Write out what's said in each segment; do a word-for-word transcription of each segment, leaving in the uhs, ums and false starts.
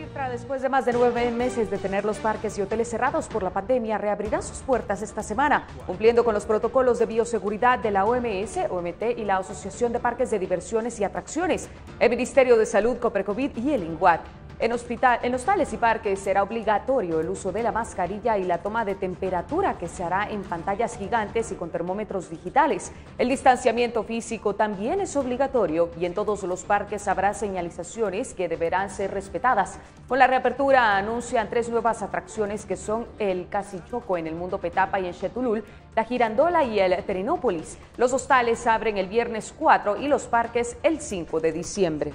Petra, después de más de nueve meses de tener los parques y hoteles cerrados por la pandemia, reabrirán sus puertas esta semana, cumpliendo con los protocolos de bioseguridad de la O M S, O M T y la Asociación de Parques de Diversiones y Atracciones, el Ministerio de Salud, Coprecovid y el INGUAT. En, hospital, en hostales y parques será obligatorio el uso de la mascarilla y la toma de temperatura, que se hará en pantallas gigantes y con termómetros digitales. El distanciamiento físico también es obligatorio y en todos los parques habrá señalizaciones que deberán ser respetadas. Con la reapertura anuncian tres nuevas atracciones que son el Casichoco en el Mundo Petapa y en Chetulul, la Girandola y el Perinópolis. Los hostales abren el viernes cuatro y los parques el cinco de diciembre.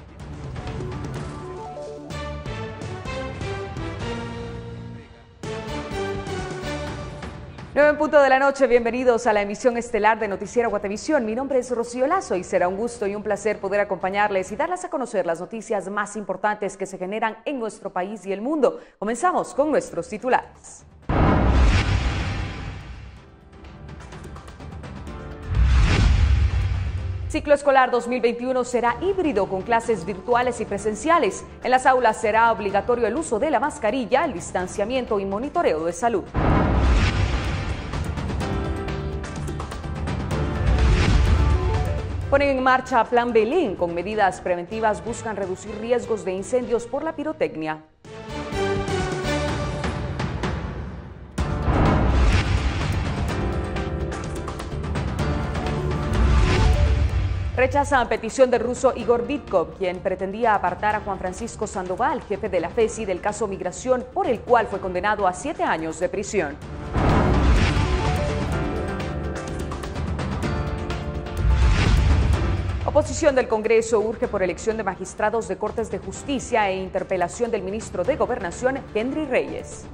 nueve en punto de la noche, bienvenidos a la emisión estelar de Noticiero Guatevisión. Mi nombre es Rocío Lazo y será un gusto y un placer poder acompañarles y darles a conocer las noticias más importantes que se generan en nuestro país y el mundo. Comenzamos con nuestros titulares. Ciclo escolar dos mil veintiuno será híbrido con clases virtuales y presenciales. En las aulas será obligatorio el uso de la mascarilla, el distanciamiento y monitoreo de salud. Ponen en marcha Plan Belén. Con medidas preventivas buscan reducir riesgos de incendios por la pirotecnia. Rechazan petición del ruso Igor Vitkov, quien pretendía apartar a Juan Francisco Sandoval, jefe de la FESI, del caso Migración, por el cual fue condenado a siete años de prisión. Oposición del Congreso urge por elección de magistrados de Cortes de Justicia e interpelación del ministro de Gobernación, Henry Reyes.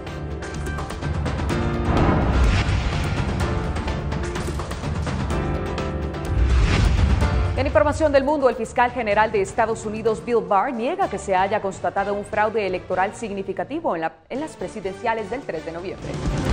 En información del mundo, el fiscal general de Estados Unidos, Bill Barr, niega que se haya constatado un fraude electoral significativo en, la, en las presidenciales del tres de noviembre.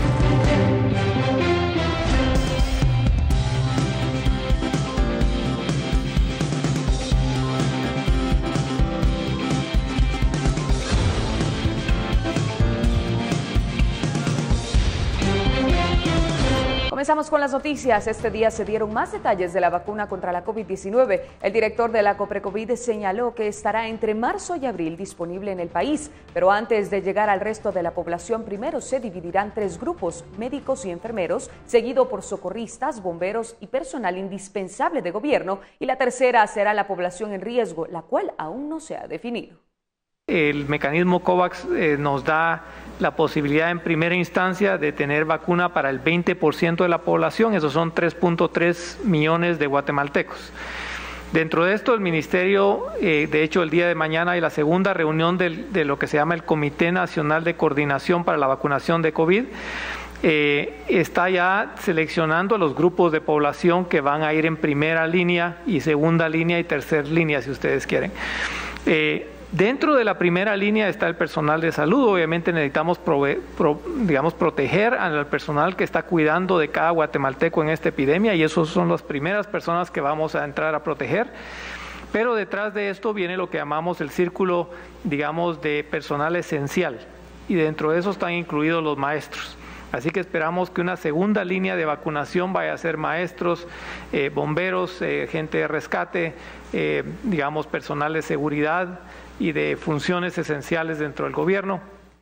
Comenzamos con las noticias. Este día se dieron más detalles de la vacuna contra la COVID diecinueve. El director de la Coprecovid señaló que estará entre marzo y abril disponible en el país, pero antes de llegar al resto de la población, primero se dividirán tres grupos: médicos y enfermeros, seguido por socorristas, bomberos y personal indispensable de gobierno, y la tercera será la población en riesgo, la cual aún no se ha definido. El mecanismo COVAX eh, nos da la posibilidad en primera instancia de tener vacuna para el veinte por ciento de la población, esos son tres punto tres millones de guatemaltecos. Dentro de esto, el Ministerio, eh, de hecho el día de mañana hay la segunda reunión de, de lo que se llama el Comité Nacional de Coordinación para la Vacunación de COVID, eh, está ya seleccionando los grupos de población que van a ir en primera línea y segunda línea y tercera línea, si ustedes quieren. Eh, Dentro de la primera línea está el personal de salud. Obviamente necesitamos prove pro digamos, proteger al personal que está cuidando de cada guatemalteco en esta epidemia, y esos son las primeras personas que vamos a entrar a proteger. Pero detrás de esto viene lo que llamamos el círculo, digamos, de personal esencial, y dentro de eso están incluidos los maestros. Así que esperamos que una segunda línea de vacunación vaya a ser maestros, eh, bomberos, eh, gente de rescate, eh, digamos, personal de seguridad y de funciones esenciales dentro del gobierno.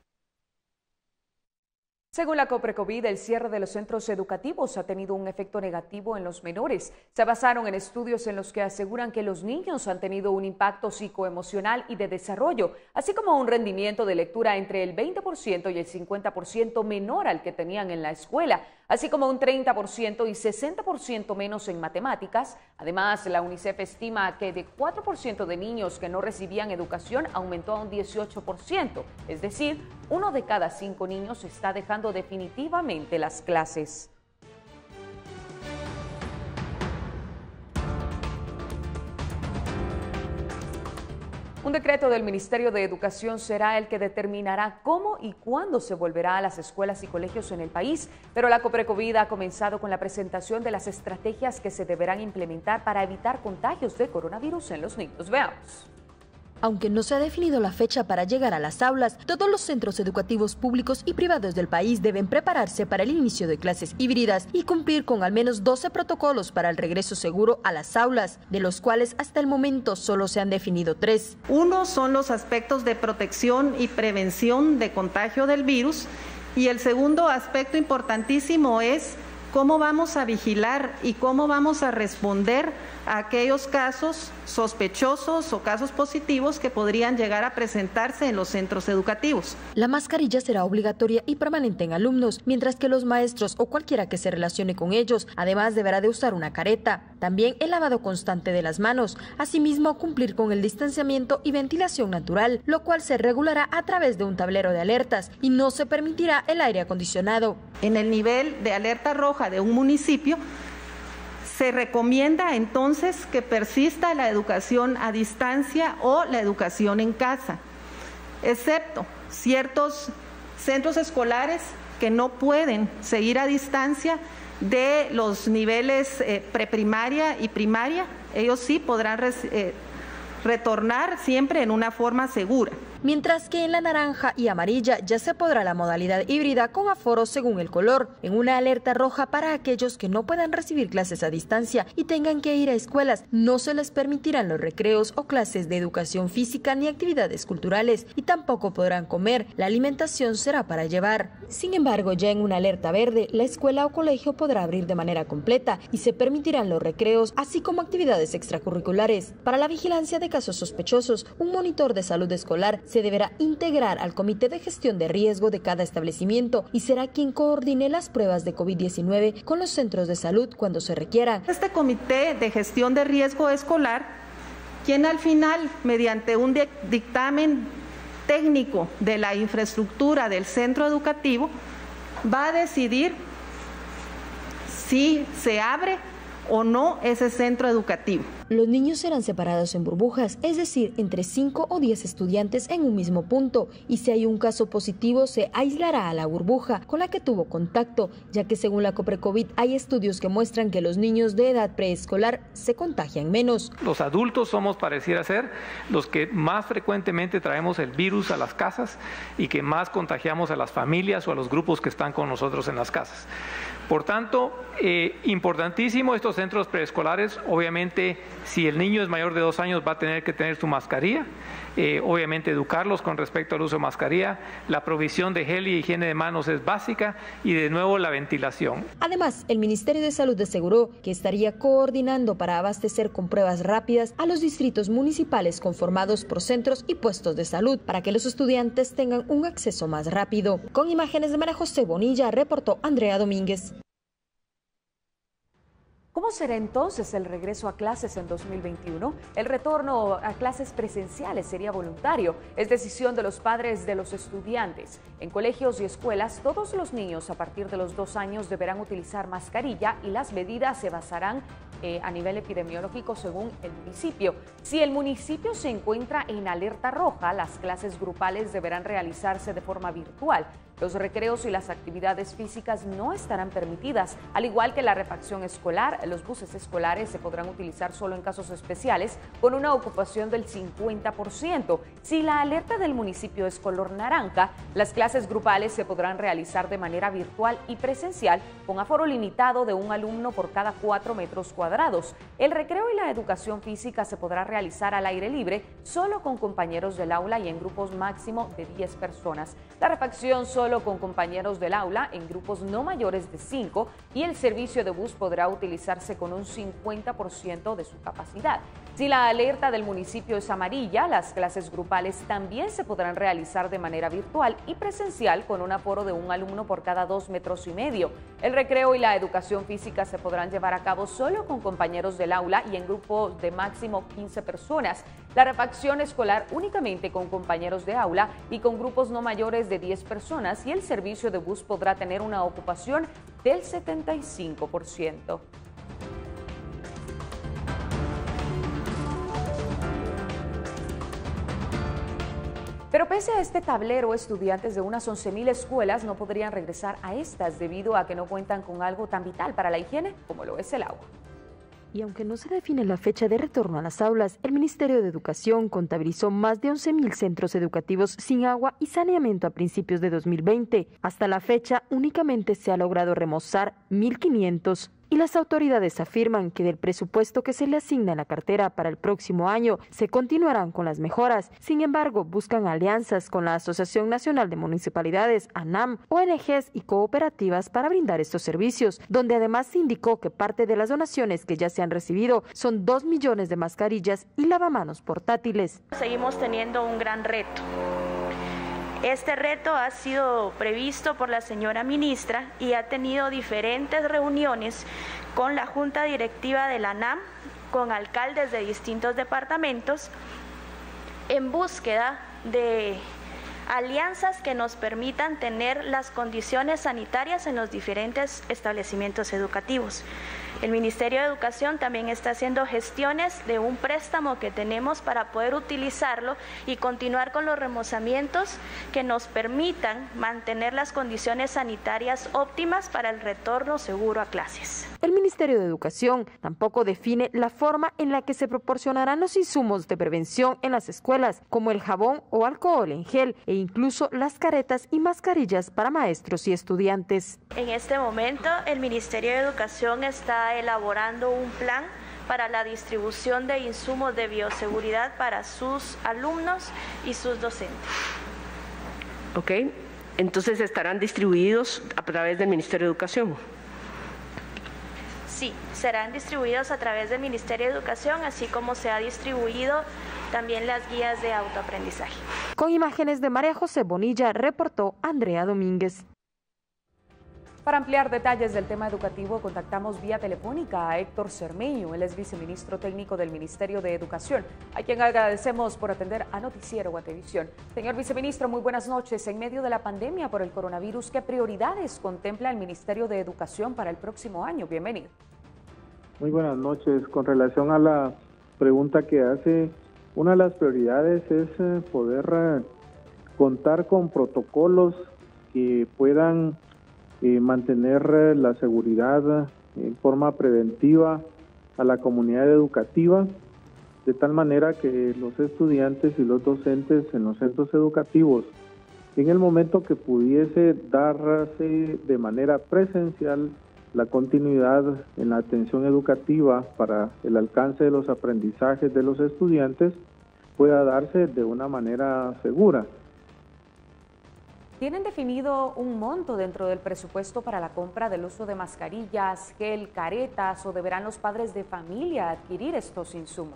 Según la Coprecovid, el cierre de los centros educativos ha tenido un efecto negativo en los menores. Se basaron en estudios en los que aseguran que los niños han tenido un impacto psicoemocional y de desarrollo, así como un rendimiento de lectura entre el veinte por ciento y el cincuenta por ciento menor al que tenían en la escuela, así como un treinta por ciento y sesenta por ciento menos en matemáticas. Además, la UNICEF estima que de cuatro por ciento de niños que no recibían educación aumentó a un dieciocho por ciento, es decir, uno de cada cinco niños está dejando definitivamente las clases. Un decreto del Ministerio de Educación será el que determinará cómo y cuándo se volverá a las escuelas y colegios en el país, pero la Coprecovid ha comenzado con la presentación de las estrategias que se deberán implementar para evitar contagios de coronavirus en los niños. Veamos. Aunque no se ha definido la fecha para llegar a las aulas, todos los centros educativos públicos y privados del país deben prepararse para el inicio de clases híbridas y cumplir con al menos doce protocolos para el regreso seguro a las aulas, de los cuales hasta el momento solo se han definido tres. Uno son los aspectos de protección y prevención de contagio del virus, y el segundo aspecto importantísimo es cómo vamos a vigilar y cómo vamos a responder a aquellos casos sospechosos o casos positivos que podrían llegar a presentarse en los centros educativos. La mascarilla será obligatoria y permanente en alumnos, mientras que los maestros o cualquiera que se relacione con ellos, además deberá de usar una careta. También el lavado constante de las manos, asimismo cumplir con el distanciamiento y ventilación natural, lo cual se regulará a través de un tablero de alertas y no se permitirá el aire acondicionado. En el nivel de alerta roja de un municipio, se recomienda entonces que persista la educación a distancia o la educación en casa, excepto ciertos centros escolares que no pueden seguir a distancia de los niveles eh, preprimaria y primaria. Ellos sí podrán eh, retornar siempre en una forma segura. Mientras que en la naranja y amarilla ya se podrá la modalidad híbrida con aforo según el color, en una alerta roja para aquellos que no puedan recibir clases a distancia y tengan que ir a escuelas, no se les permitirán los recreos o clases de educación física ni actividades culturales y tampoco podrán comer, la alimentación será para llevar. Sin embargo, ya en una alerta verde, la escuela o colegio podrá abrir de manera completa y se permitirán los recreos, así como actividades extracurriculares. Para la vigilancia de casos sospechosos, un monitor de salud escolar se deberá integrar al Comité de Gestión de Riesgo de cada establecimiento y será quien coordine las pruebas de COVID diecinueve con los centros de salud cuando se requiera. Este Comité de Gestión de Riesgo Escolar, quien al final, mediante un dictamen técnico de la infraestructura del centro educativo, va a decidir si se abre o no ese centro educativo. Los niños serán separados en burbujas, es decir, entre cinco o diez estudiantes en un mismo punto, y si hay un caso positivo se aislará a la burbuja con la que tuvo contacto, ya que según la Coprecovid hay estudios que muestran que los niños de edad preescolar se contagian menos. Los adultos somos, pareciera ser, los que más frecuentemente traemos el virus a las casas y que más contagiamos a las familias o a los grupos que están con nosotros en las casas. Por tanto, eh, importantísimo estos centros preescolares, obviamente si el niño es mayor de dos años va a tener que tener su mascarilla, eh, obviamente educarlos con respecto al uso de mascarilla, la provisión de gel y higiene de manos es básica y de nuevo la ventilación. Además, el Ministerio de Salud aseguró que estaría coordinando para abastecer con pruebas rápidas a los distritos municipales conformados por centros y puestos de salud para que los estudiantes tengan un acceso más rápido. Con imágenes de María José Bonilla, reportó Andrea Domínguez. ¿Cómo será entonces el regreso a clases en dos mil veintiuno? El retorno a clases presenciales sería voluntario, es decisión de los padres de los estudiantes. En colegios y escuelas, todos los niños a partir de los dos años deberán utilizar mascarilla y las medidas se basarán eh, a nivel epidemiológico según el municipio. Si el municipio se encuentra en alerta roja, las clases grupales deberán realizarse de forma virtual. Los recreos y las actividades físicas no estarán permitidas, al igual que la refacción escolar. Los buses escolares se podrán utilizar solo en casos especiales con una ocupación del cincuenta por ciento. Si la alerta del municipio es color naranja, las clases grupales se podrán realizar de manera virtual y presencial con aforo limitado de un alumno por cada cuatro metros cuadrados. El recreo y la educación física se podrá realizar al aire libre solo con compañeros del aula y en grupos máximo de diez personas. La refacción solo con compañeros del aula en grupos no mayores de cinco y el servicio de bus podrá utilizarse con un cincuenta por ciento de su capacidad. Si la alerta del municipio es amarilla, las clases grupales también se podrán realizar de manera virtual y presencial con un aforo de un alumno por cada dos metros y medio. El recreo y la educación física se podrán llevar a cabo solo con compañeros del aula y en grupos de máximo quince personas. La refacción escolar únicamente con compañeros de aula y con grupos no mayores de diez personas, y el servicio de bus podrá tener una ocupación del setenta y cinco por ciento. Pero pese a este tablero, estudiantes de unas once mil escuelas no podrían regresar a estas debido a que no cuentan con algo tan vital para la higiene como lo es el agua. Y aunque no se define la fecha de retorno a las aulas, el Ministerio de Educación contabilizó más de once mil centros educativos sin agua y saneamiento a principios de dos mil veinte. Hasta la fecha, únicamente se ha logrado remozar mil quinientos. Y las autoridades afirman que del presupuesto que se le asigna a la cartera para el próximo año se continuarán con las mejoras. Sin embargo, buscan alianzas con la Asociación Nacional de Municipalidades, ANAM, O N Ges y cooperativas para brindar estos servicios, donde además se indicó que parte de las donaciones que ya se han recibido son dos millones de mascarillas y lavamanos portátiles. Seguimos teniendo un gran reto. Este reto ha sido previsto por la señora ministra y ha tenido diferentes reuniones con la Junta Directiva de la ANAM, con alcaldes de distintos departamentos, en búsqueda de alianzas que nos permitan tener las condiciones sanitarias en los diferentes establecimientos educativos. El Ministerio de Educación también está haciendo gestiones de un préstamo que tenemos para poder utilizarlo y continuar con los remozamientos que nos permitan mantener las condiciones sanitarias óptimas para el retorno seguro a clases. El Ministerio de Educación tampoco define la forma en la que se proporcionarán los insumos de prevención en las escuelas, como el jabón o alcohol en gel e incluso las caretas y mascarillas para maestros y estudiantes. En este momento, el Ministerio de Educación está elaborando un plan para la distribución de insumos de bioseguridad para sus alumnos y sus docentes. Ok, entonces estarán distribuidos a través del Ministerio de Educación. Sí, serán distribuidos a través del Ministerio de Educación, así como se ha distribuido también las guías de autoaprendizaje. Con imágenes de María José Bonilla, reportó Andrea Domínguez. Para ampliar detalles del tema educativo, contactamos vía telefónica a Héctor Cermeño, él es viceministro técnico del Ministerio de Educación, a quien agradecemos por atender a Noticiero Guatevisión. Señor viceministro, muy buenas noches. En medio de la pandemia por el coronavirus, ¿qué prioridades contempla el Ministerio de Educación para el próximo año? Bienvenido. Muy buenas noches. Con relación a la pregunta que hace, una de las prioridades es poder contar con protocolos que puedan Eh, mantener eh, la seguridad en forma preventiva a la comunidad educativa, de tal manera que los estudiantes y los docentes en los centros educativos, en el momento que pudiese darse de manera presencial la continuidad en la atención educativa para el alcance de los aprendizajes de los estudiantes, pueda darse de una manera segura. ¿Tienen definido un monto dentro del presupuesto para la compra del uso de mascarillas, gel, caretas, o deberán los padres de familia adquirir estos insumos?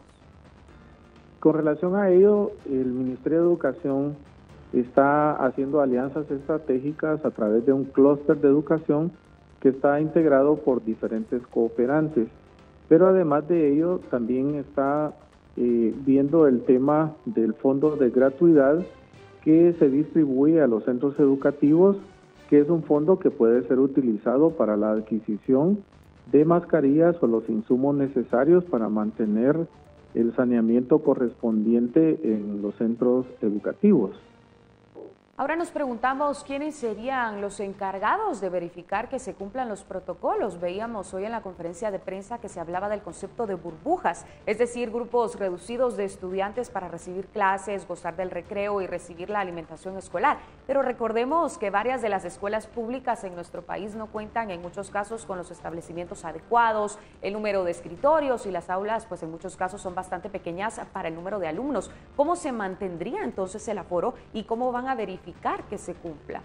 Con relación a ello, el Ministerio de Educación está haciendo alianzas estratégicas a través de un clúster de educación que está integrado por diferentes cooperantes. Pero además de ello, también está eh, viendo el tema del fondo de gratuidad que se distribuye a los centros educativos, que es un fondo que puede ser utilizado para la adquisición de mascarillas o los insumos necesarios para mantener el saneamiento correspondiente en los centros educativos. Ahora nos preguntamos quiénes serían los encargados de verificar que se cumplan los protocolos. Veíamos hoy en la conferencia de prensa que se hablaba del concepto de burbujas, es decir, grupos reducidos de estudiantes para recibir clases, gozar del recreo y recibir la alimentación escolar. Pero recordemos que varias de las escuelas públicas en nuestro país no cuentan en muchos casos con los establecimientos adecuados, el número de escritorios y las aulas pues en muchos casos son bastante pequeñas para el número de alumnos. ¿Cómo se mantendría entonces el aforo y cómo van a verificar que se cumpla?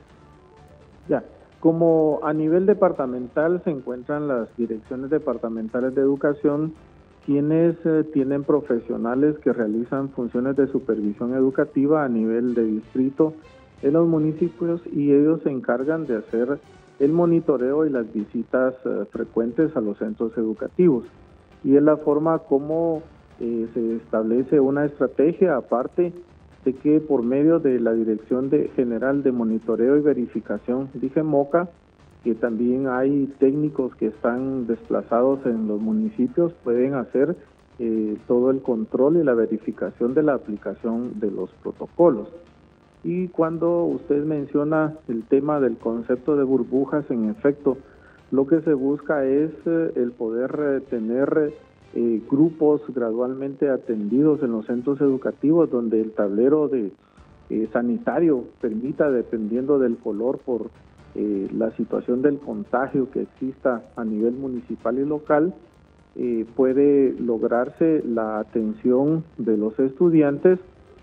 Ya, como a nivel departamental se encuentran las direcciones departamentales de educación, quienes eh, tienen profesionales que realizan funciones de supervisión educativa a nivel de distrito en los municipios, y ellos se encargan de hacer el monitoreo y las visitas eh, frecuentes a los centros educativos. Y es la forma como eh, se establece una estrategia, aparte de que por medio de la Dirección de General de Monitoreo y Verificación, dije MOCA, que también hay técnicos que están desplazados en los municipios, pueden hacer eh, todo el control y la verificación de la aplicación de los protocolos. Y cuando usted menciona el tema del concepto de burbujas, en efecto, lo que se busca es eh, el poder eh, tener eh, grupos gradualmente atendidos en los centros educativos, donde el tablero de eh, sanitario permita, dependiendo del color, por eh, la situación del contagio que exista a nivel municipal y local, eh, puede lograrse la atención de los estudiantes.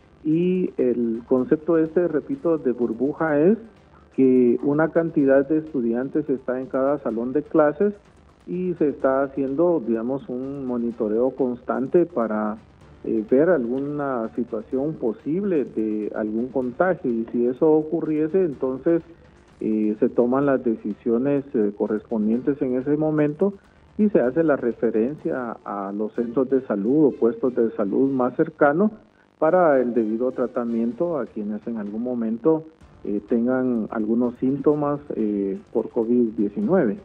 Y el concepto este, repito, de burbuja es que una cantidad de estudiantes está en cada salón de clases y se está haciendo, digamos, un monitoreo constante para eh, ver alguna situación posible de algún contagio, y si eso ocurriese, entonces eh, se toman las decisiones eh, correspondientes en ese momento y se hace la referencia a los centros de salud o puestos de salud más cercanos para el debido tratamiento a quienes en algún momento eh, tengan algunos síntomas eh, por COVID diecinueve.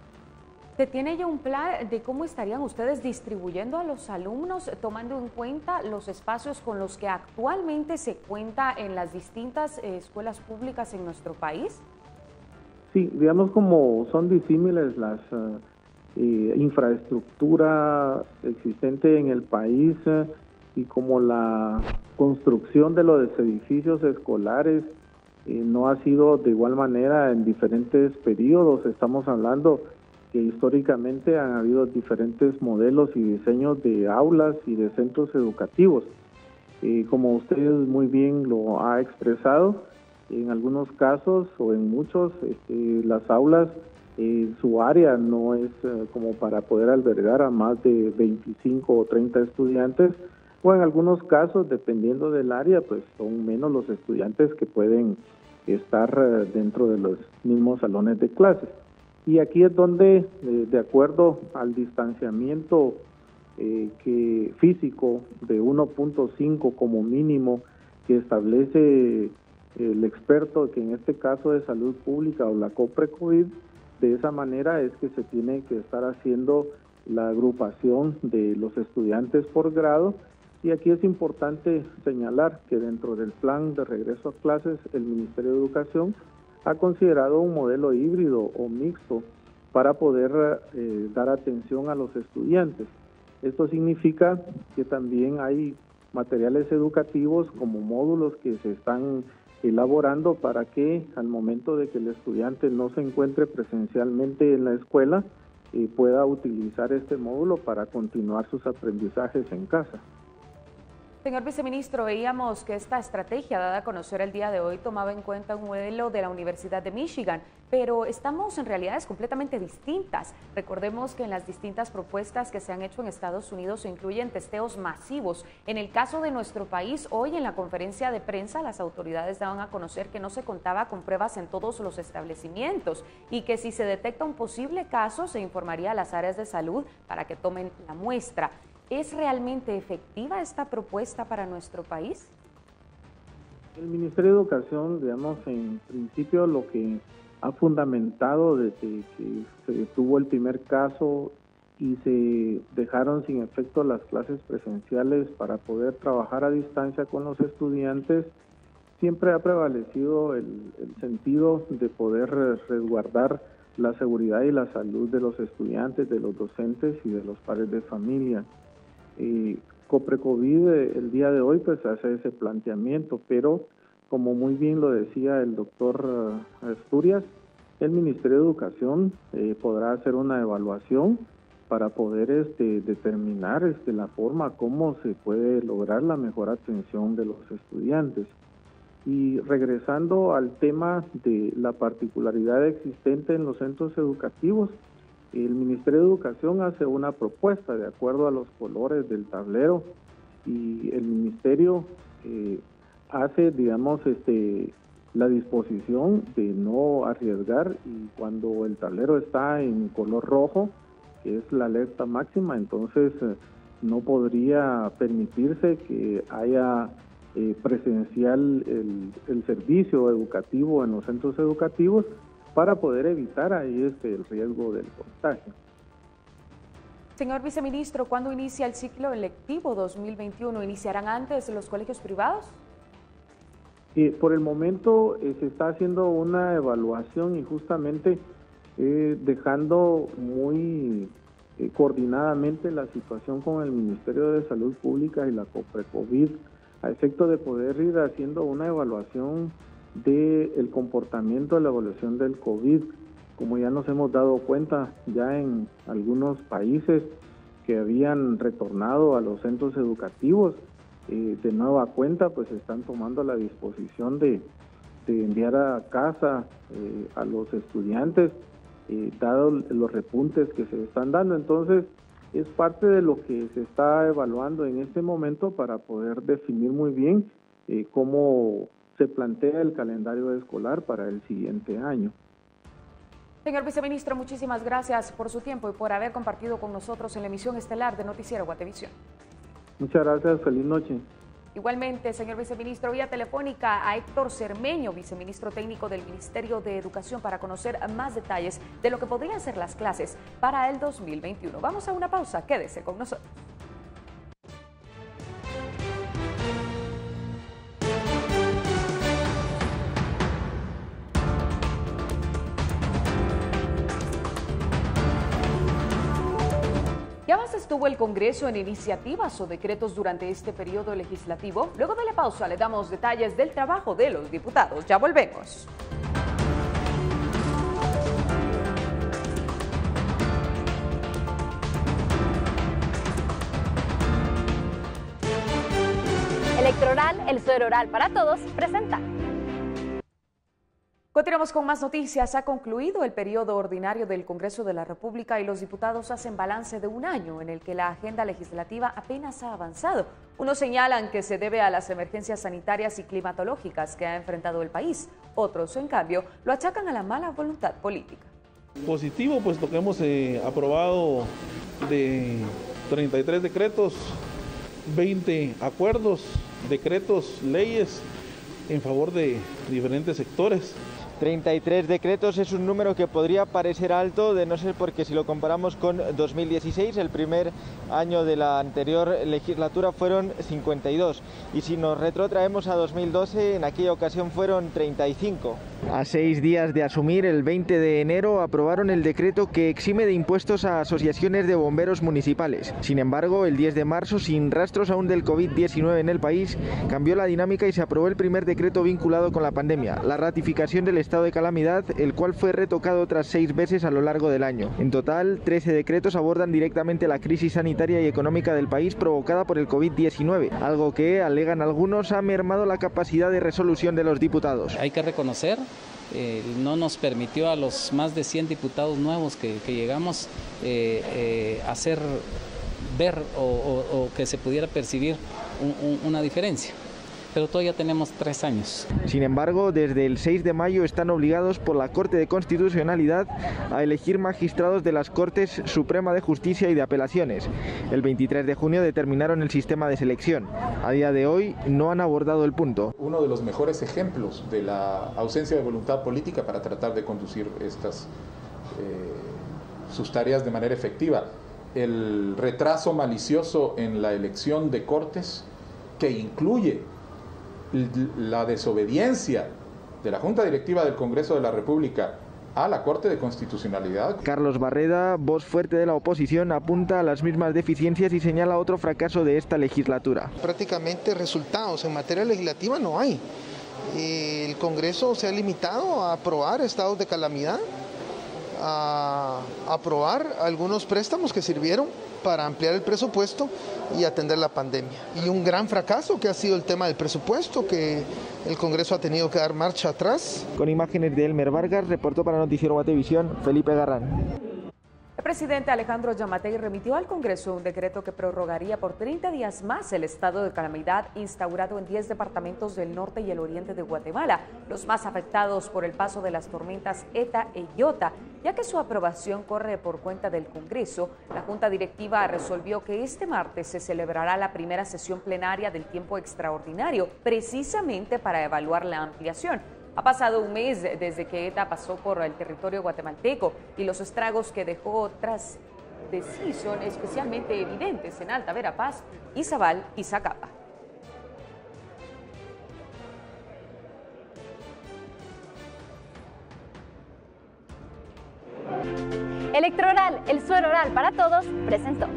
¿Se tiene ya un plan de cómo estarían ustedes distribuyendo a los alumnos, tomando en cuenta los espacios con los que actualmente se cuenta en las distintas eh, escuelas públicas en nuestro país? Sí, digamos, como son disímiles las uh, eh, infraestructura existente en el país uh, y como la construcción de los edificios escolares eh, no ha sido de igual manera en diferentes periodos. Estamos hablando que históricamente han habido diferentes modelos y diseños de aulas y de centros educativos. Eh, como usted muy bien lo ha expresado, en algunos casos o en muchos, eh, las aulas, eh, su área no es eh, como para poder albergar a más de veinticinco o treinta estudiantes, o en algunos casos, dependiendo del área, pues son menos los estudiantes que pueden estar eh, dentro de los mismos salones de clases. Y aquí es donde, eh, de acuerdo al distanciamiento eh, que físico de uno punto cinco como mínimo que establece el experto, que en este caso de salud pública o la COPRECOVID, de esa manera es que se tiene que estar haciendo la agrupación de los estudiantes por grado. Y aquí es importante señalar que dentro del plan de regreso a clases, el Ministerio de Educación ha considerado un modelo híbrido o mixto para poder eh, dar atención a los estudiantes. Esto significa que también hay materiales educativos como módulos que se están elaborando para que al momento de que el estudiante no se encuentre presencialmente en la escuela, eh, pueda utilizar este módulo para continuar sus aprendizajes en casa. Señor viceministro, veíamos que esta estrategia dada a conocer el día de hoy tomaba en cuenta un modelo de la Universidad de Michigan, pero estamos en realidades completamente distintas. Recordemos que en las distintas propuestas que se han hecho en Estados Unidos se incluyen testeos masivos. En el caso de nuestro país, hoy en la conferencia de prensa las autoridades daban a conocer que no se contaba con pruebas en todos los establecimientos y que si se detecta un posible caso se informaría a las áreas de salud para que tomen la muestra. ¿Es realmente efectiva esta propuesta para nuestro país? El Ministerio de Educación, digamos, en principio lo que ha fundamentado desde que se tuvo el primer caso y se dejaron sin efecto las clases presenciales para poder trabajar a distancia con los estudiantes, siempre ha prevalecido el, el sentido de poder resguardar la seguridad y la salud de los estudiantes, de los docentes y de los padres de familia. Eh, COPRECOVID el día de hoy pues hace ese planteamiento, pero como muy bien lo decía el doctor uh, Asturias, el Ministerio de Educación eh, podrá hacer una evaluación para poder este, determinar este, la forma como se puede lograr la mejor atención de los estudiantes. Y regresando al tema de la particularidad existente en los centros educativos, el Ministerio de Educación hace una propuesta de acuerdo a los colores del tablero y el Ministerio eh, hace, digamos, este, la disposición de no arriesgar, y cuando el tablero está en color rojo, que es la alerta máxima, entonces eh, no podría permitirse que haya eh, presencial el, el servicio educativo en los centros educativos, para poder evitar ahí este, el riesgo del contagio. Señor viceministro, ¿cuándo inicia el ciclo electivo dos mil veintiuno? ¿Iniciarán antes los colegios privados? Eh, por el momento eh, se está haciendo una evaluación y justamente eh, dejando muy eh, coordinadamente la situación con el Ministerio de Salud Pública y la COPRECOVID a efecto de poder ir haciendo una evaluación del comportamiento de la evolución del COVID. Como ya nos hemos dado cuenta, ya en algunos países que habían retornado a los centros educativos, eh, de nueva cuenta, pues están tomando la disposición de, de enviar a casa eh, a los estudiantes, eh, dado los repuntes que se están dando. Entonces, es parte de lo que se está evaluando en este momento para poder definir muy bien eh, cómo se plantea el calendario escolar para el siguiente año. Señor viceministro, muchísimas gracias por su tiempo y por haber compartido con nosotros en la emisión estelar de Noticiero Guatevisión. Muchas gracias, feliz noche. Igualmente, señor viceministro, vía telefónica a Héctor Cermeño, viceministro técnico del Ministerio de Educación, para conocer más detalles de lo que podrían ser las clases para el dos mil veintiuno. Vamos a una pausa, quédese con nosotros. ¿Qué avances tuvo el Congreso en iniciativas o decretos durante este periodo legislativo? Luego de la pausa le damos detalles del trabajo de los diputados. Ya volvemos. Electoral, el suero oral para todos, presenta. Continuamos con más noticias. Ha concluido el periodo ordinario del Congreso de la República y los diputados hacen balance de un año en el que la agenda legislativa apenas ha avanzado. Unos señalan que se debe a las emergencias sanitarias y climatológicas que ha enfrentado el país. Otros, en cambio, lo achacan a la mala voluntad política. Positivo, pues lo que hemos eh, aprobado de treinta y tres decretos, veinte acuerdos, decretos, leyes en favor de diferentes sectores. treinta y tres decretos es un número que podría parecer alto, de no ser porque si lo comparamos con dos mil dieciséis, el primer año de la anterior legislatura, fueron cincuenta y dos. Y si nos retrotraemos a dos mil doce, en aquella ocasión fueron treinta y cinco. A seis días de asumir, el veinte de enero, aprobaron el decreto que exime de impuestos a asociaciones de bomberos municipales. Sin embargo, el diez de marzo, sin rastros aún del COVID diecinueve en el país, cambió la dinámica y se aprobó el primer decreto vinculado con la pandemia, la ratificación del estado de calamidad, el cual fue retocado otras seis veces a lo largo del año. En total, trece decretos abordan directamente la crisis sanitaria y económica del país provocada por el COVID diecinueve, algo que, alegan algunos, ha mermado la capacidad de resolución de los diputados. Hay que reconocer, eh, no nos permitió a los más de cien diputados nuevos que, que llegamos eh, eh, hacer ver o, o, o que se pudiera percibir un, un, una diferencia. Pero todavía tenemos tres años. Sin embargo, desde el seis de mayo están obligados por la Corte de Constitucionalidad a elegir magistrados de las Cortes Suprema de Justicia y de Apelaciones. El veintitrés de junio determinaron el sistema de selección. A día de hoy no han abordado el punto. Uno de los mejores ejemplos de la ausencia de voluntad política para tratar de conducir estas eh, sus tareas de manera efectiva. El retraso malicioso en la elección de cortes, que incluye la desobediencia de la Junta Directiva del Congreso de la República a la Corte de Constitucionalidad. Carlos Barreda, voz fuerte de la oposición, apunta a las mismas deficiencias y señala otro fracaso de esta legislatura. Prácticamente resultados en materia legislativa no hay. El Congreso se ha limitado a aprobar estados de calamidad, a aprobar algunos préstamos que sirvieron para ampliar el presupuesto y atender la pandemia. Y un gran fracaso que ha sido el tema del presupuesto, que el Congreso ha tenido que dar marcha atrás. Con imágenes de Elmer Vargas, reportó para Noticiero Guatevisión, Felipe Garrán. El presidente Alejandro Yamatei remitió al Congreso un decreto que prorrogaría por treinta días más el estado de calamidad instaurado en diez departamentos del norte y el oriente de Guatemala, los más afectados por el paso de las tormentas Eta e Iota. Ya que su aprobación corre por cuenta del Congreso, la Junta Directiva resolvió que este martes se celebrará la primera sesión plenaria del tiempo extraordinario, precisamente para evaluar la ampliación. Ha pasado un mes desde que Eta pasó por el territorio guatemalteco y los estragos que dejó tras de sí son especialmente evidentes en Alta Verapaz, Izabal y Zacapa. Electroral, el suero oral para todos, presentó.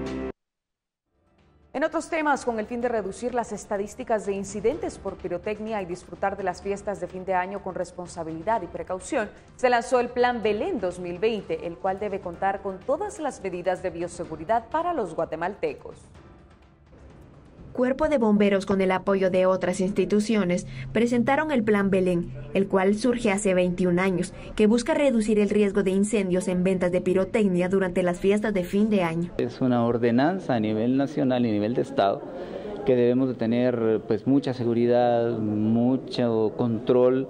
En otros temas, con el fin de reducir las estadísticas de incidentes por pirotecnia y disfrutar de las fiestas de fin de año con responsabilidad y precaución, se lanzó el Plan Belén dos mil veinte, el cual debe contar con todas las medidas de bioseguridad para los guatemaltecos. Cuerpo de Bomberos, con el apoyo de otras instituciones, presentaron el Plan Belén, el cual surge hace veintiún años, que busca reducir el riesgo de incendios en ventas de pirotecnia durante las fiestas de fin de año. Es una ordenanza a nivel nacional y a nivel de Estado que debemos de tener pues mucha seguridad, mucho control,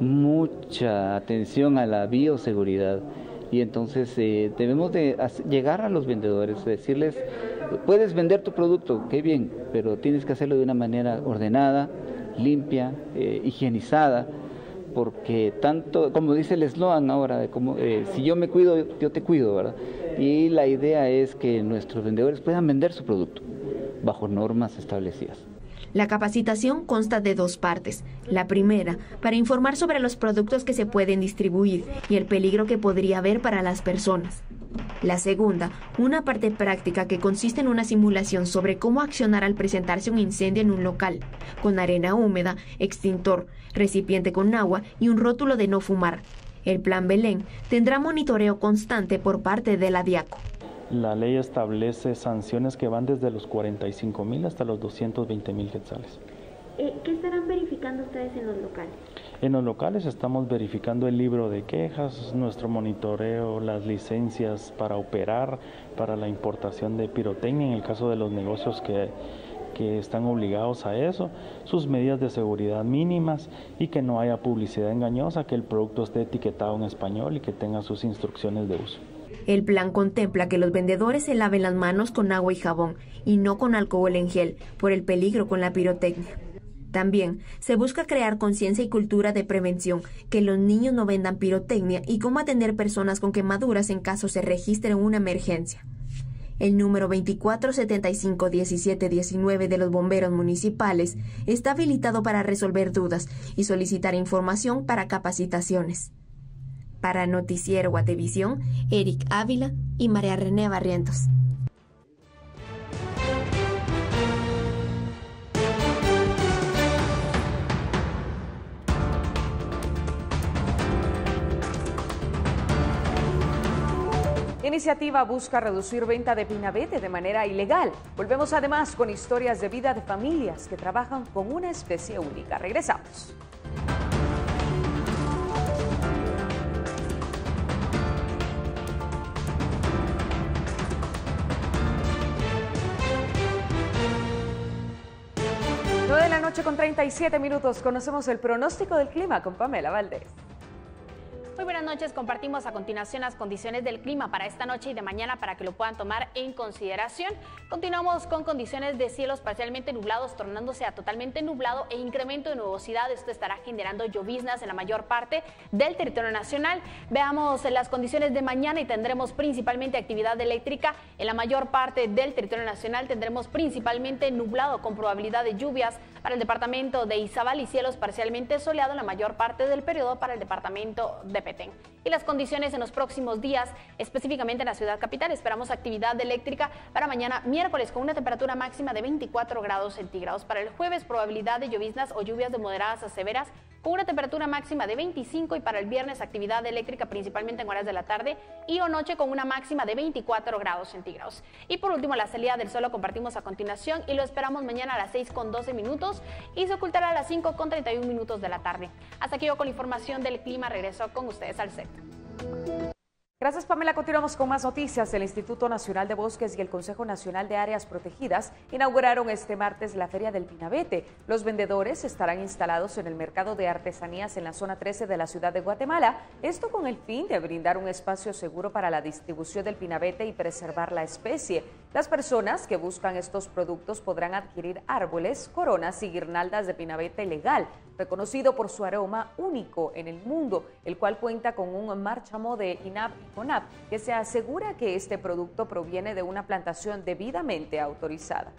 mucha atención a la bioseguridad. Y entonces eh, debemos de llegar a los vendedores, decirles, puedes vender tu producto, qué bien, pero tienes que hacerlo de una manera ordenada, limpia, eh, higienizada, porque tanto, como dice el eslogan ahora, de como, eh, si yo me cuido, yo te cuido, ¿verdad? Y la idea es que nuestros vendedores puedan vender su producto bajo normas establecidas. La capacitación consta de dos partes. La primera, para informar sobre los productos que se pueden distribuir y el peligro que podría haber para las personas. La segunda, una parte práctica que consiste en una simulación sobre cómo accionar al presentarse un incendio en un local, con arena húmeda, extintor, recipiente con agua y un rótulo de no fumar. El Plan Belén tendrá monitoreo constante por parte de la DIACO. La ley establece sanciones que van desde los cuarenta y cinco mil hasta los doscientos veinte mil quetzales. Eh, ¿Qué estarán verificando ustedes en los locales? En los locales estamos verificando el libro de quejas, nuestro monitoreo, las licencias para operar, para la importación de pirotecnia en el caso de los negocios que, que están obligados a eso, sus medidas de seguridad mínimas y que no haya publicidad engañosa, que el producto esté etiquetado en español y que tenga sus instrucciones de uso. El plan contempla que los vendedores se laven las manos con agua y jabón y no con alcohol en gel por el peligro con la pirotecnia. También se busca crear conciencia y cultura de prevención, que los niños no vendan pirotecnia y cómo atender personas con quemaduras en caso se registre una emergencia. El número veinticuatro setenta y cinco diecisiete diecinueve de los bomberos municipales está habilitado para resolver dudas y solicitar información para capacitaciones. Para Noticiero Guatevisión, Eric Ávila y María René Barrientos. Iniciativa busca reducir venta de pinabete de manera ilegal. Volvemos además con historias de vida de familias que trabajan con una especie única. Regresamos. nueve de la noche con treinta y siete minutos. Conocemos el pronóstico del clima con Pamela Valdés. Muy buenas noches, compartimos a continuación las condiciones del clima para esta noche y de mañana para que lo puedan tomar en consideración. Continuamos con condiciones de cielos parcialmente nublados, tornándose a totalmente nublado e incremento de nubosidad. Esto estará generando lloviznas en la mayor parte del territorio nacional. Veamos las condiciones de mañana y tendremos principalmente actividad eléctrica. En la mayor parte del territorio nacional tendremos principalmente nublado con probabilidad de lluvias para el departamento de Izabal y cielos parcialmente soleados en la mayor parte del periodo para el departamento de Petén. Y las condiciones en los próximos días, específicamente en la ciudad capital, esperamos actividad eléctrica para mañana miércoles con una temperatura máxima de veinticuatro grados centígrados. Para el jueves, probabilidad de lloviznas o lluvias de moderadas a severas con una temperatura máxima de veinticinco, y para el viernes actividad eléctrica principalmente en horas de la tarde y o noche con una máxima de veinticuatro grados centígrados. Y por último, la salida del sol lo compartimos a continuación y lo esperamos mañana a las seis con doce minutos y se ocultará a las cinco con treinta y un minutos de la tarde. Hasta aquí yo con la información del clima, regreso con ustedes al set. Gracias, Pamela. Continuamos con más noticias. El Instituto Nacional de Bosques y el Consejo Nacional de Áreas Protegidas inauguraron este martes la Feria del Pinabete. Los vendedores estarán instalados en el mercado de artesanías en la zona trece de la ciudad de Guatemala, esto con el fin de brindar un espacio seguro para la distribución del pinabete y preservar la especie. Las personas que buscan estos productos podrán adquirir árboles, coronas y guirnaldas de pinabete legal, reconocido por su aroma único en el mundo, el cual cuenta con un marchamo de INAP y CONAP, que se asegura que este producto proviene de una plantación debidamente autorizada.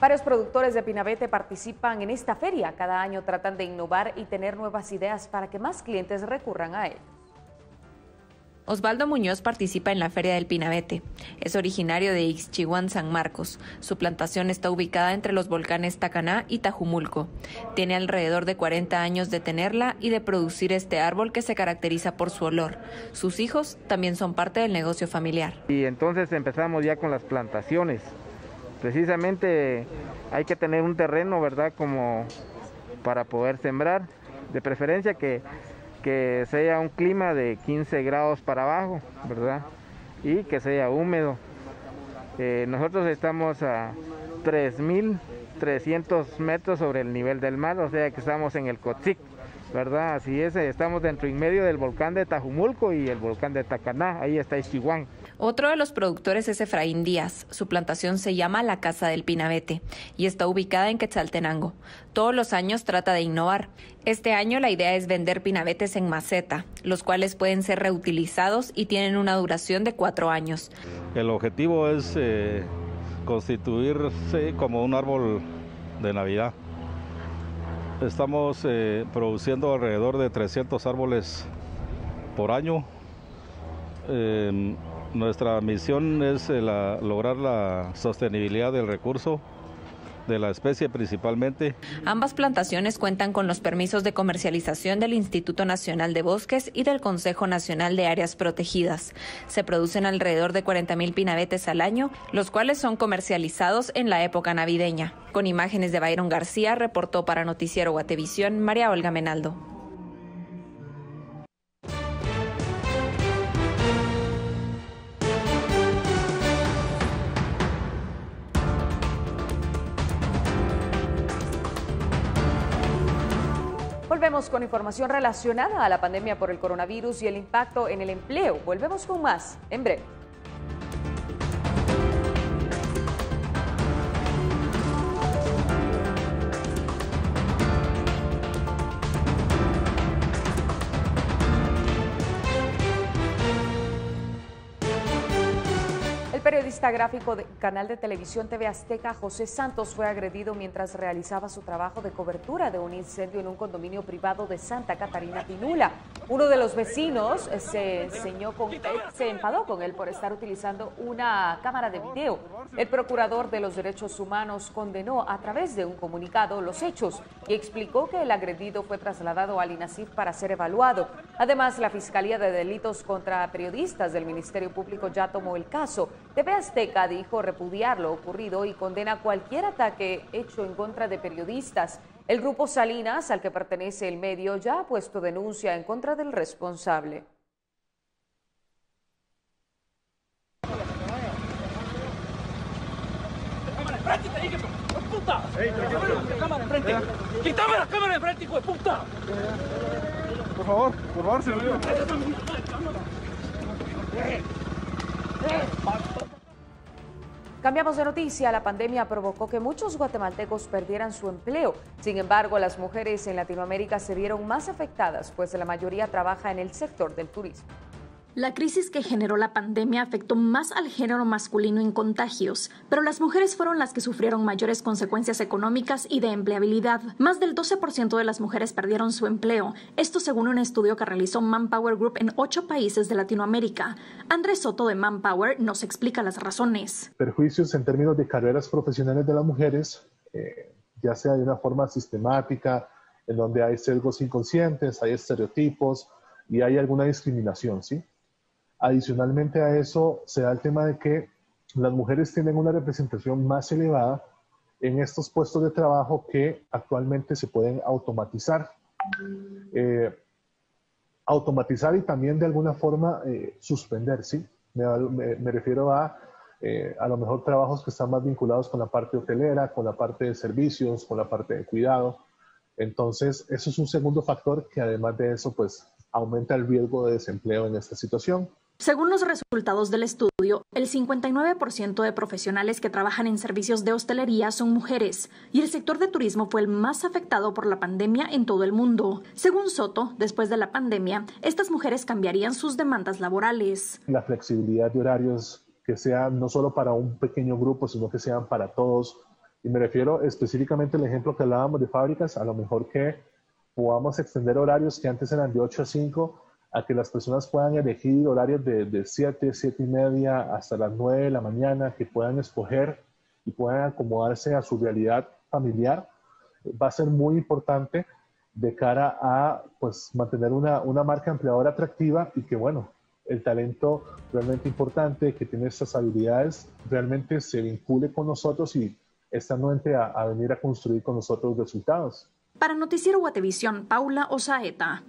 Varios productores de Pinabete participan en esta feria. Cada año tratan de innovar y tener nuevas ideas para que más clientes recurran a él. Osvaldo Muñoz participa en la Feria del Pinabete. Es originario de Ixchihuán, San Marcos. Su plantación está ubicada entre los volcanes Tacaná y Tajumulco. Tiene alrededor de cuarenta años de tenerla y de producir este árbol que se caracteriza por su olor. Sus hijos también son parte del negocio familiar. Y entonces empezamos ya con las plantaciones. Precisamente hay que tener un terreno, ¿verdad?, como para poder sembrar. De preferencia que que sea un clima de quince grados para abajo, ¿verdad? Y que sea húmedo. Eh, nosotros estamos a tres mil trescientos metros sobre el nivel del mar, o sea que estamos en el Cotzic, ¿verdad? Así es, estamos dentro y medio del volcán de Tajumulco y el volcán de Tacaná, ahí está Ixchihuán. Otro de los productores es Efraín Díaz. Su plantación se llama La Casa del Pinabete y está ubicada en Quetzaltenango. Todos los años trata de innovar. Este año la idea es vender pinabetes en maceta, los cuales pueden ser reutilizados y tienen una duración de cuatro años. El objetivo es eh, constituirse como un árbol de Navidad. Estamos eh, produciendo alrededor de trescientos árboles por año. Eh, nuestra misión es eh, la, lograr la sostenibilidad del recurso, de la especie principalmente. Ambas plantaciones cuentan con los permisos de comercialización del Instituto Nacional de Bosques y del Consejo Nacional de Áreas Protegidas. Se producen alrededor de cuarenta mil pinabetes al año, los cuales son comercializados en la época navideña. Con imágenes de Byron García, reportó para Noticiero Guatevisión María Olga Menaldo. Volvemos con información relacionada a la pandemia por el coronavirus y el impacto en el empleo. Volvemos con más en breve. El periodista gráfico del canal de televisión T V Azteca, José Santos, fue agredido mientras realizaba su trabajo de cobertura de un incendio en un condominio privado de Santa Catarina Pinula. Uno de los vecinos se, con, se enfadó con él por estar utilizando una cámara de video. El procurador de los derechos humanos condenó a través de un comunicado los hechos y explicó que el agredido fue trasladado al INASIF para ser evaluado. Además, la Fiscalía de Delitos contra Periodistas del Ministerio Público ya tomó el caso. T V Azteca dijo repudiar lo ocurrido y condena cualquier ataque hecho en contra de periodistas. El grupo Salinas, al que pertenece el medio, ya ha puesto denuncia en contra del responsable. ¡Quítame la cámara de frente, hijo de puta! Por favor, por favor, se lo digo. Cambiamos de noticia. La pandemia provocó que muchos guatemaltecos perdieran su empleo. Sin embargo, las mujeres en Latinoamérica se vieron más afectadas, pues la mayoría trabaja en el sector del turismo. La crisis que generó la pandemia afectó más al género masculino en contagios, pero las mujeres fueron las que sufrieron mayores consecuencias económicas y de empleabilidad. Más del doce por ciento de las mujeres perdieron su empleo, esto según un estudio que realizó Manpower Group en ocho países de Latinoamérica. Andrés Soto de Manpower nos explica las razones. Perjuicios en términos de carreras profesionales de las mujeres, eh, ya sea de una forma sistemática, en donde hay sesgos inconscientes, hay estereotipos y hay alguna discriminación, ¿sí? Adicionalmente a eso, se da el tema de que las mujeres tienen una representación más elevada en estos puestos de trabajo que actualmente se pueden automatizar. Eh, automatizar y también de alguna forma eh, suspender, ¿sí? Me, me, me refiero a eh, a lo mejor trabajos que están más vinculados con la parte hotelera, con la parte de servicios, con la parte de cuidado. Entonces, eso es un segundo factor que además de eso, pues, aumenta el riesgo de desempleo en esta situación. Según los resultados del estudio, el cincuenta y nueve por ciento de profesionales que trabajan en servicios de hostelería son mujeres y el sector de turismo fue el más afectado por la pandemia en todo el mundo. Según Soto, después de la pandemia, estas mujeres cambiarían sus demandas laborales. La flexibilidad de horarios que sean no solo para un pequeño grupo, sino que sean para todos, Y me refiero específicamente al ejemplo que hablábamos de fábricas, a lo mejor que podamos extender horarios que antes eran de ocho a cinco, a que las personas puedan elegir horarios de, de siete, siete y media hasta las nueve de la mañana, que puedan escoger y puedan acomodarse a su realidad familiar, va a ser muy importante de cara a pues, mantener una, una marca empleadora atractiva y que, bueno, el talento realmente importante, que tiene estas habilidades, realmente se vincule con nosotros y está anuente a, a venir a construir con nosotros resultados. Para Noticiero Guatevisión, Paula Osaeta.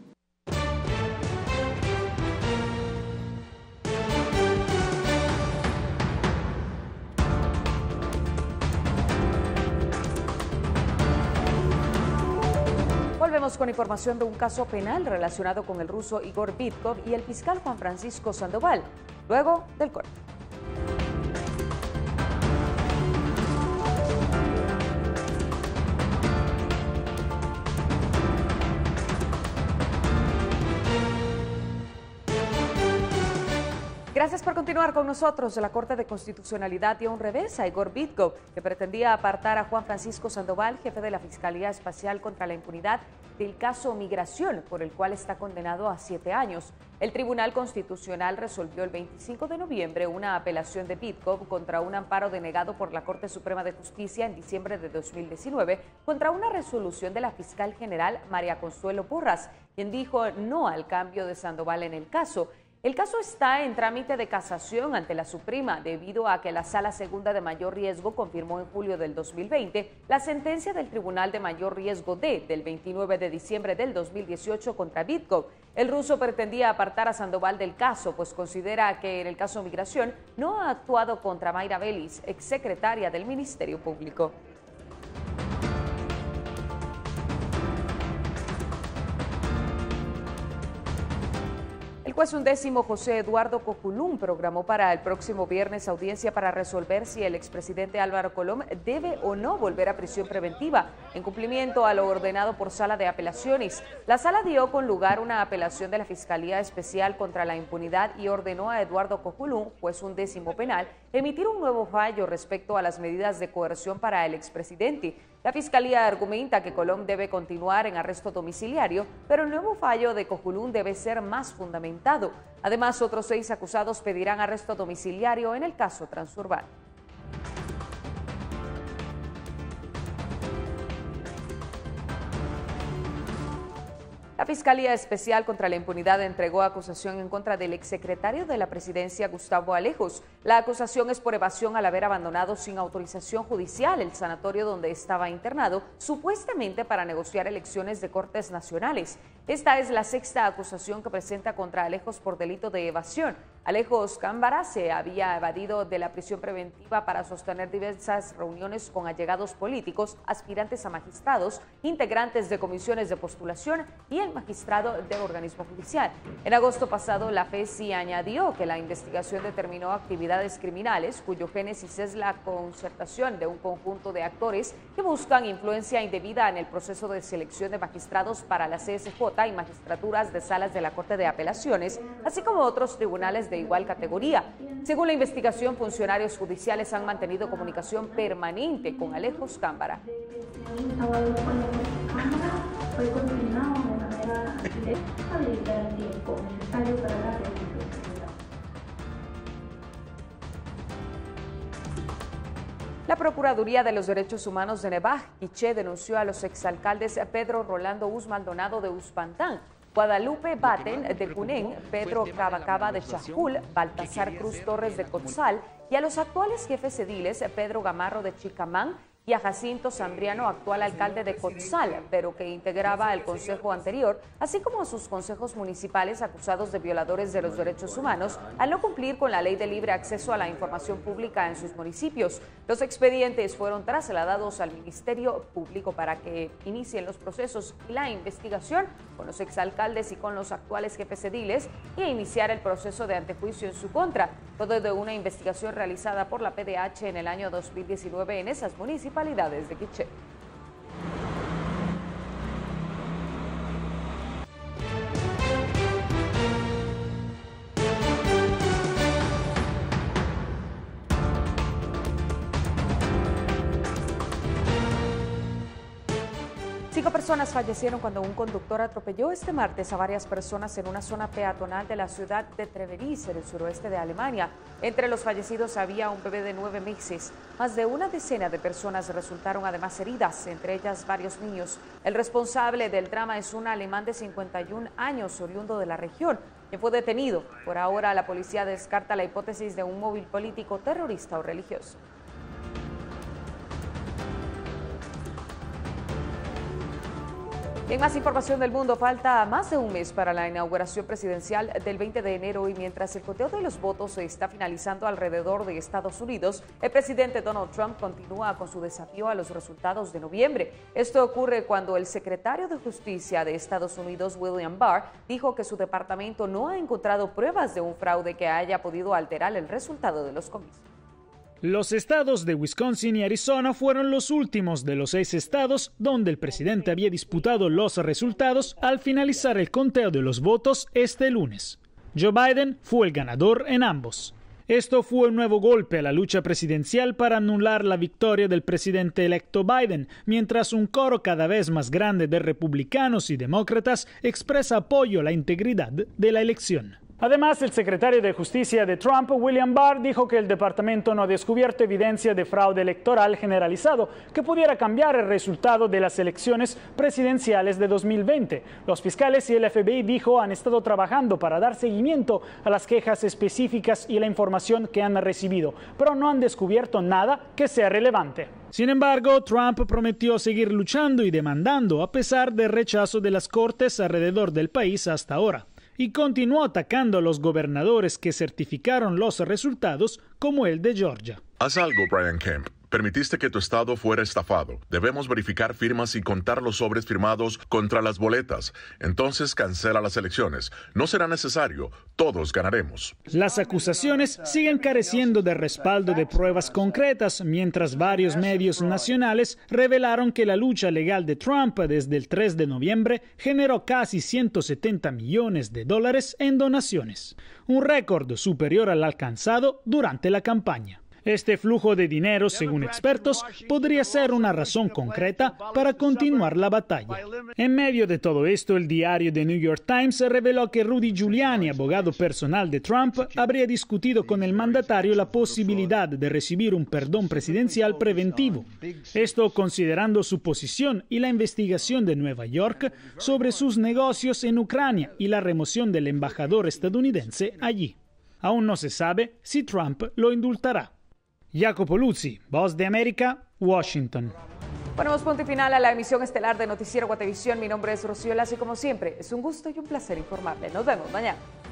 Volvemos con información de un caso penal relacionado con el ruso Igor Vitkov y el fiscal Juan Francisco Sandoval, luego del corte. Gracias por continuar con nosotros. La Corte de Constitucionalidad dio un revés a Igor Vitkov, que pretendía apartar a Juan Francisco Sandoval, jefe de la Fiscalía Especial contra la Impunidad, del caso Migración, por el cual está condenado a siete años. El Tribunal Constitucional resolvió el veinticinco de noviembre una apelación de Vitkov contra un amparo denegado por la Corte Suprema de Justicia en diciembre de dos mil diecinueve contra una resolución de la fiscal general María Consuelo Porras, quien dijo no al cambio de Sandoval en el caso. El caso está en trámite de casación ante la Suprema debido a que la Sala Segunda de Mayor Riesgo confirmó en julio del dos mil veinte la sentencia del Tribunal de Mayor Riesgo D del veintinueve de diciembre del dos mil dieciocho contra Vitkov. El ruso pretendía apartar a Sandoval del caso, pues considera que en el caso Migración no ha actuado contra Mayra Vélez, exsecretaria del Ministerio Público. El juez undécimo José Eduardo Cojulún programó para el próximo viernes audiencia para resolver si el expresidente Álvaro Colom debe o no volver a prisión preventiva, en cumplimiento a lo ordenado por Sala de Apelaciones. La Sala dio con lugar una apelación de la Fiscalía Especial contra la Impunidad y ordenó a Eduardo Cojulún, juez undécimo penal, emitir un nuevo fallo respecto a las medidas de coerción para el expresidente. La Fiscalía argumenta que Colom debe continuar en arresto domiciliario, pero el nuevo fallo de Cojulún debe ser más fundamentado. Además, otros seis acusados pedirán arresto domiciliario en el caso transurbano. La Fiscalía Especial contra la Impunidad entregó acusación en contra del exsecretario de la Presidencia, Gustavo Alejos. La acusación es por evasión al haber abandonado sin autorización judicial el sanatorio donde estaba internado, supuestamente para negociar elecciones de Cortes Nacionales. Esta es la sexta acusación que presenta contra Alejos por delito de evasión. Alejos Cámbara se había evadido de la prisión preventiva para sostener diversas reuniones con allegados políticos, aspirantes a magistrados, integrantes de comisiones de postulación y el magistrado del organismo judicial. En agosto pasado, la F E S I añadió que la investigación determinó actividades criminales cuyo génesis es la concertación de un conjunto de actores que buscan influencia indebida en el proceso de selección de magistrados para la C S J y magistraturas de salas de la Corte de Apelaciones, así como otros tribunales de igual categoría. Según la investigación, funcionarios judiciales han mantenido comunicación permanente con Alejos Cámbara. Fue confirmado de manera directa habilitar el tiempo necesario para la restitución. La Procuraduría de los Derechos Humanos de Nevaj, Quiché, denunció a los exalcaldes Pedro Rolando Uz Maldonado de Uspantán, Guadalupe Baten de Cunén, Pedro Cabacaba de Chajul, Baltasar Cruz Torres de Cotzal y a los actuales jefes ediles Pedro Gamarro de Chicamán y a Jacinto Zambriano, actual alcalde de Cotzal, pero que integraba el consejo anterior, así como a sus consejos municipales acusados de violadores de los derechos humanos al no cumplir con la ley de libre acceso a la información pública en sus municipios. Los expedientes fueron trasladados al Ministerio Público para que inicien los procesos y la investigación con los exalcaldes y con los actuales jefes ediles y a iniciar el proceso de antejuicio en su contra, todo de una investigación realizada por la P D H en el año dos mil diecinueve en esas municipalidades de Quiché. Cinco personas fallecieron cuando un conductor atropelló este martes a varias personas en una zona peatonal de la ciudad de Treveris, en el suroeste de Alemania. Entre los fallecidos había un bebé de nueve meses. Más de una decena de personas resultaron además heridas, entre ellas varios niños. El responsable del drama es un alemán de cincuenta y un años, oriundo de la región, que fue detenido. Por ahora, la policía descarta la hipótesis de un móvil político, terrorista o religioso. En más información del mundo, falta más de un mes para la inauguración presidencial del veinte de enero y mientras el conteo de los votos se está finalizando alrededor de Estados Unidos, el presidente Donald Trump continúa con su desafío a los resultados de noviembre. Esto ocurre cuando el secretario de Justicia de Estados Unidos, William Barr, dijo que su departamento no ha encontrado pruebas de un fraude que haya podido alterar el resultado de los comicios. Los estados de Wisconsin y Arizona fueron los últimos de los seis estados donde el presidente había disputado los resultados al finalizar el conteo de los votos este lunes. Joe Biden fue el ganador en ambos. Esto fue un nuevo golpe a la lucha presidencial para anular la victoria del presidente electo Biden, mientras un coro cada vez más grande de republicanos y demócratas expresa apoyo a la integridad de la elección. Además, el secretario de Justicia de Trump, William Barr, dijo que el departamento no ha descubierto evidencia de fraude electoral generalizado que pudiera cambiar el resultado de las elecciones presidenciales de dos mil veinte. Los fiscales y el F B I, dijo, han estado trabajando para dar seguimiento a las quejas específicas y la información que han recibido, pero no han descubierto nada que sea relevante. Sin embargo, Trump prometió seguir luchando y demandando a pesar del rechazo de las cortes alrededor del país hasta ahora, y continuó atacando a los gobernadores que certificaron los resultados, como el de Georgia. Haz algo, Brian Kemp. Permitiste que tu estado fuera estafado. Debemos verificar firmas y contar los sobres firmados contra las boletas. Entonces cancela las elecciones. No será necesario. Todos ganaremos. Las acusaciones siguen careciendo de respaldo de pruebas concretas, mientras varios medios nacionales revelaron que la lucha legal de Trump desde el tres de noviembre generó casi ciento setenta millones de dólares en donaciones, un récord superior al alcanzado durante la campaña. Este flujo de dinero, según expertos, podría ser una razón concreta para continuar la batalla. En medio de todo esto, el diario The New York Times reveló que Rudy Giuliani, abogado personal de Trump, habría discutido con el mandatario la posibilidad de recibir un perdón presidencial preventivo. Esto considerando su posición y la investigación de Nueva York sobre sus negocios en Ucrania y la remoción del embajador estadounidense allí. Aún no se sabe si Trump lo indultará. Jacopo Luzzi, Voz de América, Washington. Ponemos punto y final a la emisión estelar de Noticiero Guatevisión. Mi nombre es Rocío Lazo y como siempre, es un gusto y un placer informarle. Nos vemos mañana.